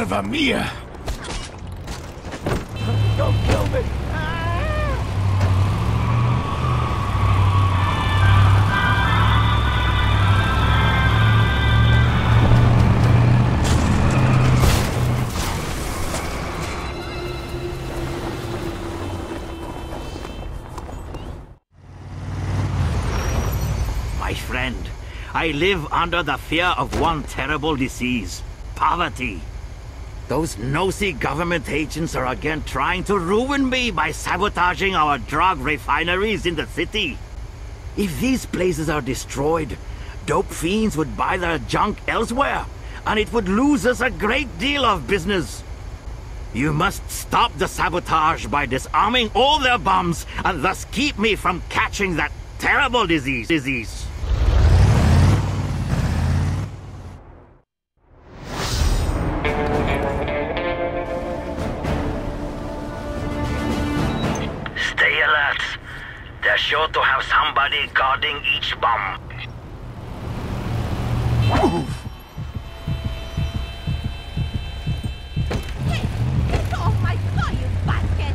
Salva mia! Don't kill me! My friend, I live under the fear of one terrible disease. Poverty. Those nosy government agents are again trying to ruin me by sabotaging our drug refineries in the city. If these places are destroyed, dope fiends would buy their junk elsewhere, and it would lose us a great deal of business. You must stop the sabotage by disarming all their bombs, and thus keep me from catching that terrible disease. Stay alert. They're sure to have somebody guarding each bomb. Get off my car, you basket!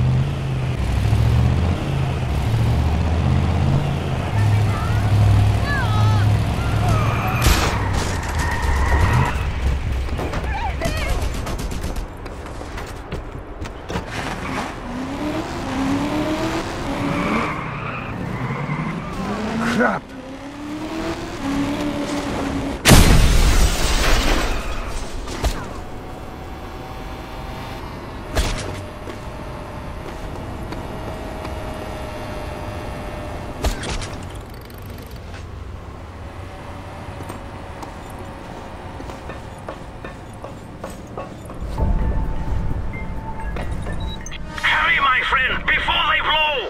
Crap! Hurry, my friend, before they blow!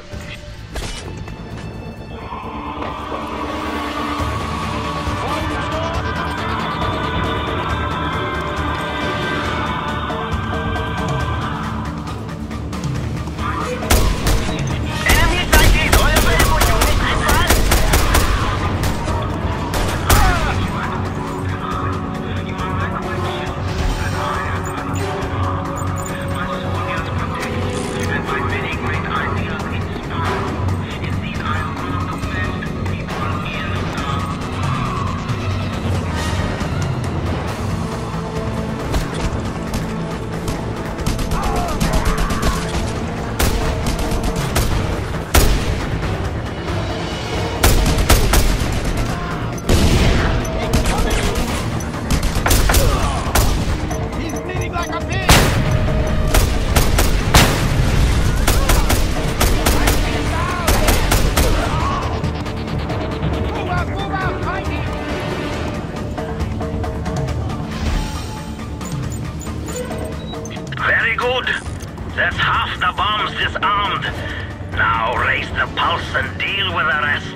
Very good. That's half the bombs disarmed. Now raise the pulse and deal with the rest.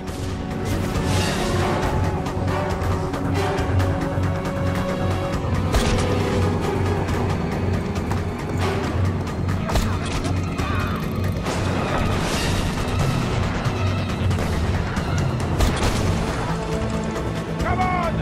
Come on!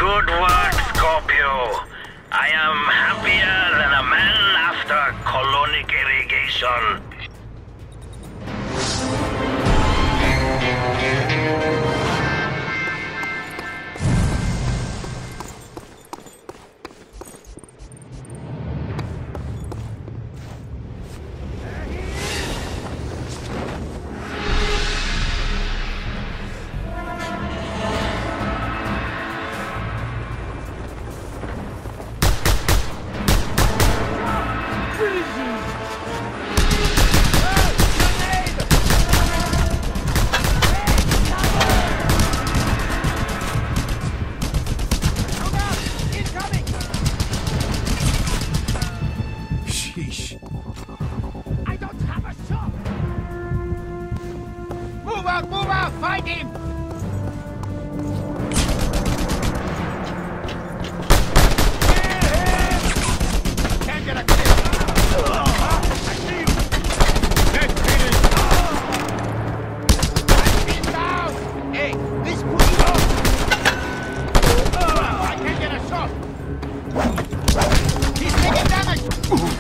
Good work, Scorpio. I am happier than a man after colonic irrigation. Move out! Find him! Can't get a grip! I see you! Let's finish! I'm down! Hey, this push you up! I can't get a shot! He's taking damage!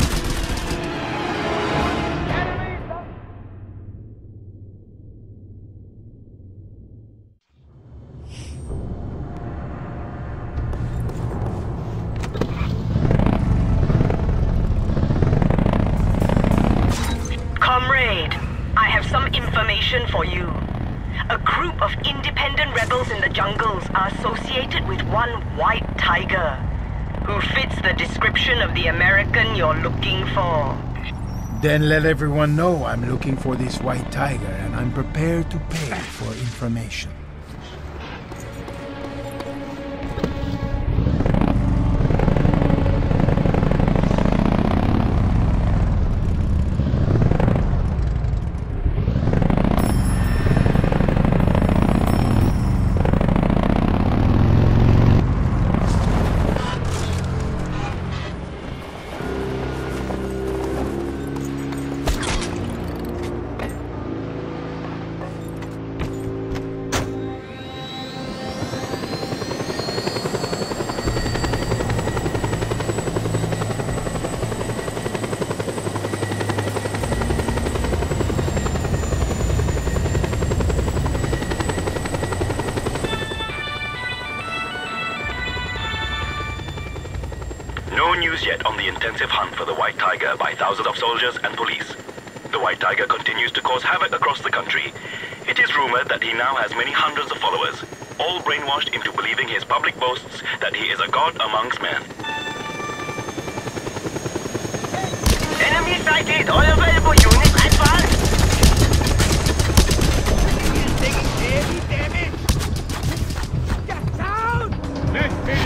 Comrade, I have some information for you. A group of independent rebels in the jungles are associated with one White Tiger, who fits the description of the American you're looking for. Then let everyone know I'm looking for this White Tiger and I'm prepared to pay for information. No news yet on the intensive hunt for the White Tiger by thousands of soldiers and police. The White Tiger continues to cause havoc across the country. It is rumored that he now has many hundreds of followers, all brainwashed into believing his public boasts that he is a god amongst men. Enemy sighted! All available units advance! He's taking heavy damage! Get down! Let's finish!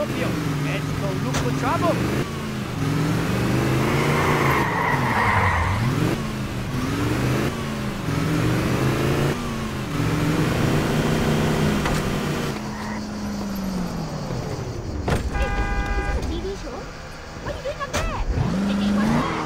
Scorpio. Let's go look for trouble. Hey, is this a TV show? What are you doing up there? Hey, what's that?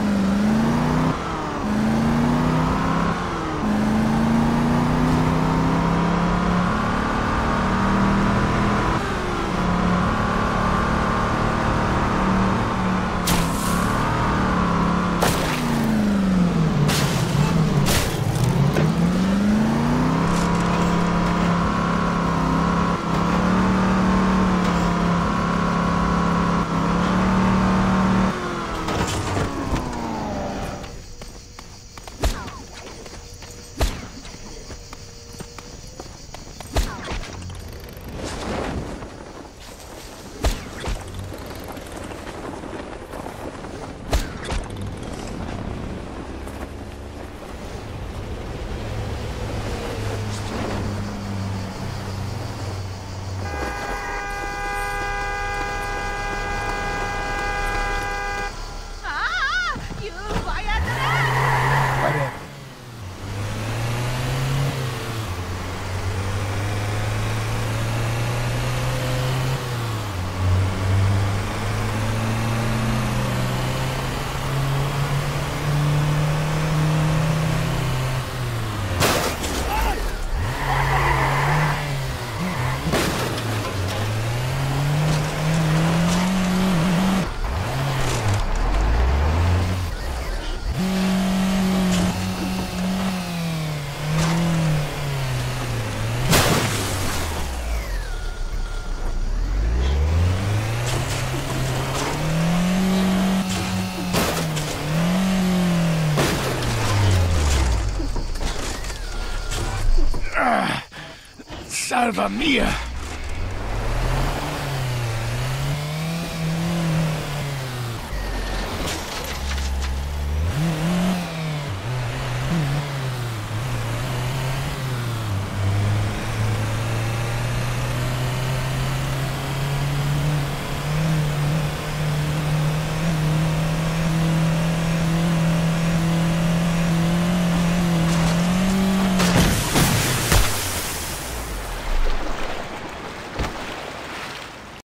You quiet there! Whatever. Salva mia!